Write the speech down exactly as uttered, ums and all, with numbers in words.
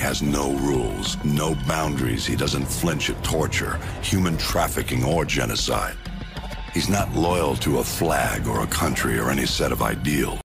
has no rules, no boundaries. He doesn't flinch at torture, human trafficking, or genocide. He's not loyal to a flag or a country or any set of ideals.